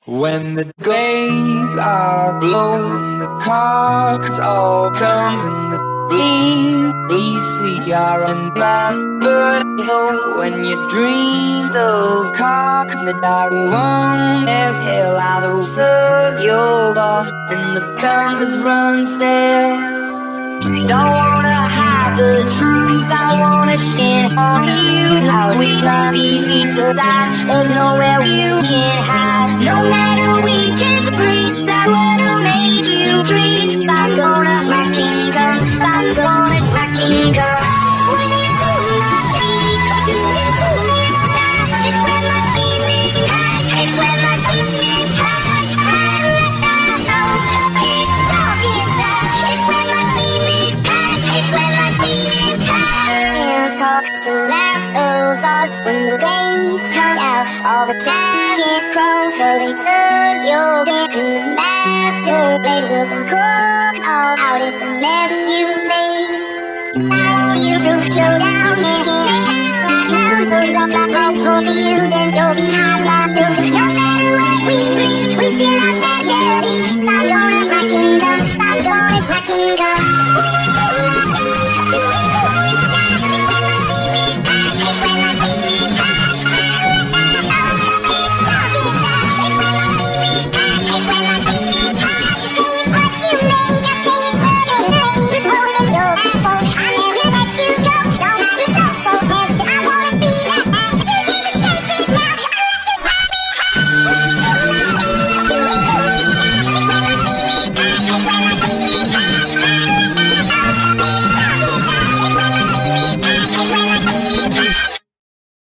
When the days are blown, the cards all come and the bleed seas are and blackbird hill. When you dream of cards that are warm as hell, I will suck your lost and the compass run stale. Don't wanna hide the truth, I wanna shit on you. How we love easy so that there's nowhere you can hide. No matter we can breathe, that would've made you dream. I'm gonna fucking come, I'm gonna fucking come. When you lost me, you can fool me fast. It's when my feeling hurts, it's when my feeling hurts. I left ourselves, it's dark inside. It's when my feeling hurts, it's when my feeling hurts. So last of us, when the gates come out, all the dragons crawl. So they took your dick and the master blade will come.